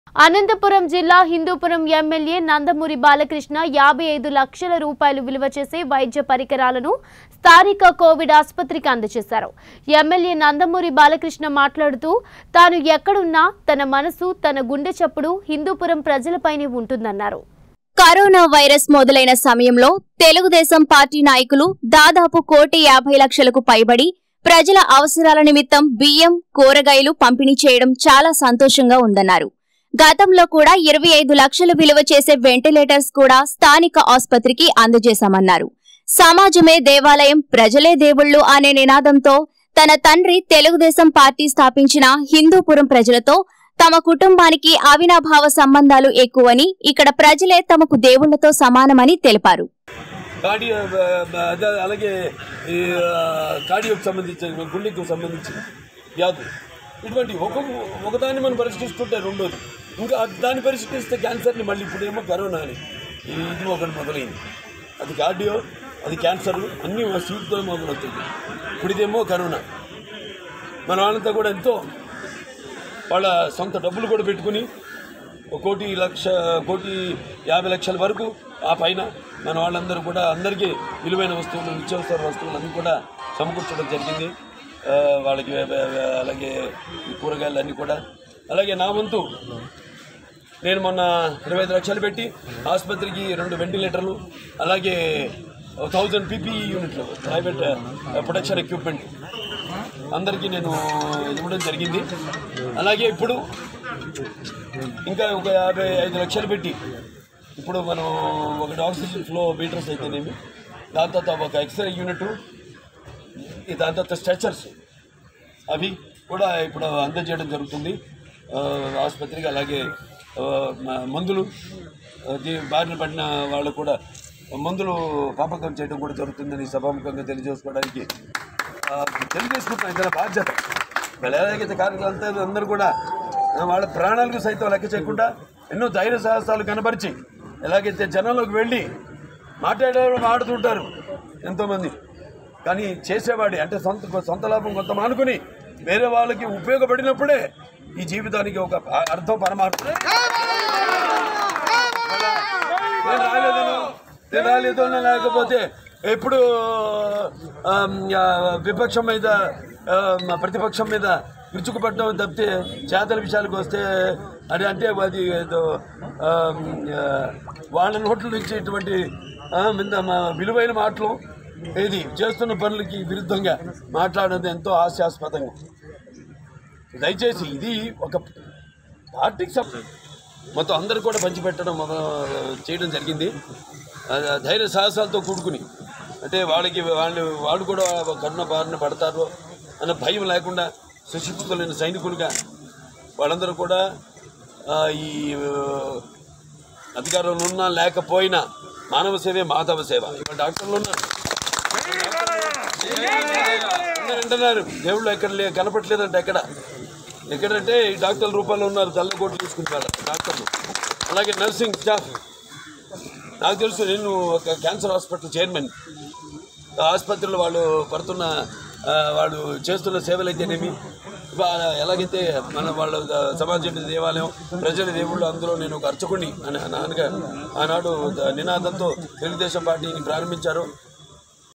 అనంతపురం జిల్లా హిందూపురం ఎమ్మెల్యే నందమూరి బాలకృష్ణ 55 లక్షల రూపాయలు విలువ చేసే వైద్య పరికరాలను స్థానిక కోవిడ్ ఆసుపత్రికి అందజేశారు. ఎమ్మెల్యే నందమూరి బాలకృష్ణ మాట్లాడుతూ తాను ఎక్కడున్నా తన మనసు తన గుండె చప్పుడు హిందూపురం ప్రజలపైనే ఉంటుందన్నారు. కరోనా వైరస్ మొదలైన సమయంలో తెలుగుదేశం పార్టీ నాయకులు దాదాపు 1,50 లక్షలకు పైబడి ప్రజల అవసరాల నిమిత్తం బియ్యం, కూరగాయలు పంపిణీ చేయడం చాలా సంతోషంగా ఉందన్నారు. గతంలో కూడా 25 లక్షలు విలువ చేసే వెంటిలేటర్స్ కూడా స్థానిక ఆసుపత్రికి అందజేశామన్నారు. సమాజమే దేవాలయం, ప్రజలే దేవుళ్లు అనే నినాదంతో తన తండ్రి తెలుగుదేశం పార్టీ స్థాపించిన హిందూపురం ప్రజలతో తమ కుటుంబానికి అవినాభావ సంబంధాలు ఎక్కువని, ఇక్కడ ప్రజలే తమకు దేవుళ్లతో సమానమని తెలిపారు. అలాగే కార్డియోకి సంబంధించి, గుండెకు సంబంధించి వ్యాధులు ఇటువంటి ఒకదాన్ని మనం పరిష్కరిస్తుంటే రెండోది ఇంకా దాన్ని పరిష్కరిస్తే క్యాన్సర్ని మళ్ళీ ఇప్పుడేమో కరోనా అని ఇది ఒకటి మొదలైంది. అది కార్డియో, అది క్యాన్సర్ అన్నీ సీట్తో మొదలవుతుంది. ఇప్పుడు ఇదేమో కరోనా. మన వాళ్ళంతా కూడా ఎంతో వాళ్ళ సొంత డబ్బులు కూడా పెట్టుకుని 1,50 లక్షల వరకు ఆ పైన మన వాళ్ళందరూ కూడా అందరికీ విలువైన వస్తువులు, నిత్యావసర వస్తువులు అన్నీ కూడా సమకూర్చడం జరిగింది. వాళ్ళకి అలాగే కూరగాయలు అన్నీ కూడా. అలాగే నా వంతు నేను మొన్న 25 లక్షలు పెట్టి ఆసుపత్రికి 2 వెంటిలేటర్లు, అలాగే 1000 PPE యూనిట్లు, ప్రైవేట్ ప్రొటెక్షన్ ఎక్విప్మెంట్ అందరికీ నేను ఇవ్వడం జరిగింది. అలాగే ఇప్పుడు ఇంకా ఒక 55 లక్షలు పెట్టి ఇప్పుడు మనం ఒకటి ఆక్సిజన్ ఫ్లో మీటర్స్ అయితేనేమి, దాని తర్వాత ఒక ఎక్స్రే యూనిట్, దాని తర్వాత స్ట్రెచర్స్ అవి కూడా ఇప్పుడు అందజేయడం జరుగుతుంది ఆసుపత్రికి. అలాగే మందులు బారిన పడిన వాళ్ళు కూడా మందులు పంపకం చేయడం కూడా జరుగుతుందని సభాముఖంగా తెలియజేసుకోవడానికి తెలియజేసుకుంటున్నాం. ఇతర బాధ్యత ఎలాగైతే కార్యకర్తలు అందరూ కూడా వాళ్ళ ప్రాణాలకు సైతం లెక్క చేయకుండా ఎన్నో ధైర్య సాహసాలు కనబరిచి ఎలాగైతే జనంలోకి వెళ్ళి మాట్లాడుతుంటారు ఎంతోమంది, కానీ చేసేవాడి అంటే సొంత లాభం కొంత మానుకుని వేరే వాళ్ళకి ఉపయోగపడినప్పుడే ఈ జీవితానికి ఒక అర్థం, పరమార్థం. నేను రాలేదనో లేకపోతే ఎప్పుడు విపక్షం మీద ప్రతిపక్షం మీద విరుచుకుపడడం తప్పితే చేతల విషయాలకు వస్తే అది అంటే అది వాళ్ళ నోట్ల నుంచి ఇటువంటి విలువైన మాటలు ఏది చేస్తున్న పనులకి విరుద్ధంగా మాట్లాడేది ఎంతో హాస్యాస్పదంగా. దయచేసి ఇది ఒక పార్టీకి మొత్తం అందరూ కూడా పంచిపెట్టడం చేయడం జరిగింది. ధైర్య సాహసాలతో కూడుకుని అంటే వాళ్ళు కూడా కరుణ బారిన పడతారు అన్న భయం లేకుండా సుశిక్షితులైన సైనికులుగా వాళ్ళందరూ కూడా ఈ అధికారంలో ఉన్నా లేకపోయినా మానవ సేవే మాధవ సేవ. ఇవాళ డాక్టర్లు ఉన్నారు, అంటున్నారు దేవుళ్ళు ఎక్కడ కనపట్లేదంటే ఎక్కడంటే ఈ డాక్టర్ల రూపాల్లో ఉన్నారు, తెల్ల కోట్లు తీసుకుంటారు డాక్టర్లు. అలాగే నర్సింగ్ స్టాఫ్. నాకు తెలుసు, నేను ఒక క్యాన్సర్ హాస్పిటల్ చైర్మన్. ఆసుపత్రిలో వాళ్ళు చేస్తున్న సేవలు అయితేనేమి, ఎలాగైతే వాళ్ళ సమాజం దేవాలయం, ప్రజల దేవుళ్ళు, అందులో నేను ఒక అర్చకుడిని అని ఆనాడు నినాదంతో తెలుగుదేశం పార్టీని ప్రారంభించారు.